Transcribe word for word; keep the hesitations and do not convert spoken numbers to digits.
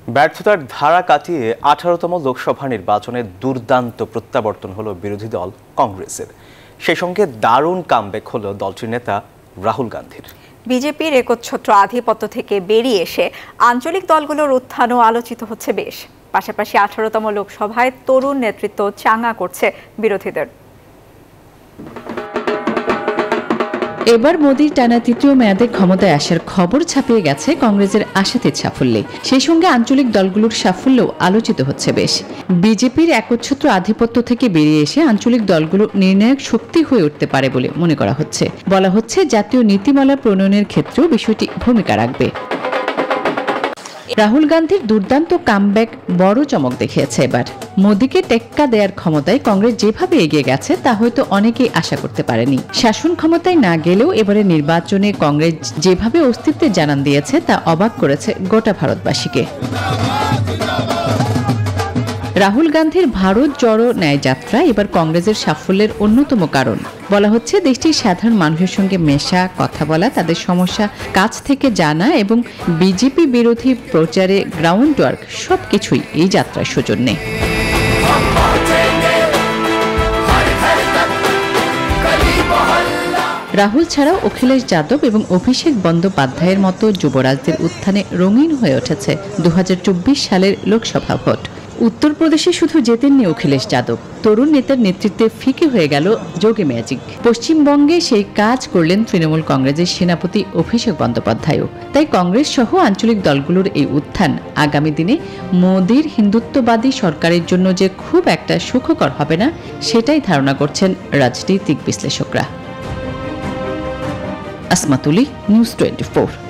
ব্যর্থতার ধারা কাটিয়ে আঠারোতম লোকসভা নির্বাচনে দুর্দান্ত প্রত্যাবর্তন হলো বিরোধী দল কংগ্রেসের। সেই সঙ্গে দারুণ কামব্যাক হলো দলটির নেতা রাহুল গান্ধীর। বিজেপির একচ্ছত্র আধিপত্য থেকে বেরিয়ে এসে আঞ্চলিক দলগুলোর উত্থানও আলোচিত হচ্ছে বেশ। পাশাপাশি আঠারোতম লোকসভায় তরুণ নেতৃত্ব চাঙ্গা করছে বিরোধীদের। এবার মোদির টানা তৃতীয় মেয়াদে ক্ষমতায় আসার খবর ছাপিয়ে গেছে কংগ্রেসের আশাতীত সাফল্যে। সেই সঙ্গে আঞ্চলিক দলগুলোর সাফল্যও আলোচিত হচ্ছে বেশ। বিজেপির একচ্ছত্র আধিপত্য থেকে বেরিয়ে এসে আঞ্চলিক দলগুলো নির্ণায়ক শক্তি হয়ে উঠতে পারে বলে মনে করা হচ্ছে। বলা হচ্ছে জাতীয় নীতিমালা প্রণয়নের ক্ষেত্রেও বিষয়টি ভূমিকা রাখবে। রাহুল গান্ধীর দুর্দান্ত কামব্যাক বড় চমক দেখিয়েছে এবার। মোদিকে টেক্কা দেওয়ার ক্ষমতায় কংগ্রেস যেভাবে এগিয়ে গেছে তা হয়তো অনেকেই আশা করতে পারেনি। শাসন ক্ষমতায় না গেলেও এবারে নির্বাচনে কংগ্রেস যেভাবে অস্তিত্বের জানান দিয়েছে তা অবাক করেছে গোটা ভারতবাসীকে। রাহুল গান্ধীর ভারত জড়ো ন্যায় যাত্রা এবার কংগ্রেসের সাফল্যের অন্যতম কারণ। বলা হচ্ছে দেশটির সাধারণ মানুষের সঙ্গে মেশা, কথা বলা, তাদের সমস্যা কাছ থেকে জানা এবং বিজেপি বিরোধী প্রচারে গ্রাউন্ড ওয়ার্ক সবকিছুই এই যাত্রার সৌজন্যে। রাহুল ছাড়াও অখিলেশ যাদব এবং অভিষেক বন্দ্যোপাধ্যায়ের মতো যুবরাজদের উত্থানে রঙিন হয়ে উঠেছে দু হাজার চব্বিশ সালের লোকসভা ভোট। উত্তরপ্রদেশে শুধু জেতেননি অখিলেশ যাদব, তরুণ নেতার নেতৃত্বে ফিকে হয়ে গেল যোগে ম্যাজিক। পশ্চিমবঙ্গে সেই কাজ করলেন তৃণমূল কংগ্রেসের সেনাপতি অভিষেক বন্দ্যোপাধ্যায়ও। তাই কংগ্রেস সহ আঞ্চলিক দলগুলোর এই উত্থান আগামী দিনে মোদির হিন্দুত্ববাদী সরকারের জন্য যে খুব একটা সুখকর হবে না, সেটাই ধারণা করছেন রাজনৈতিক বিশ্লেষকরা। Asmatuli, news twenty four.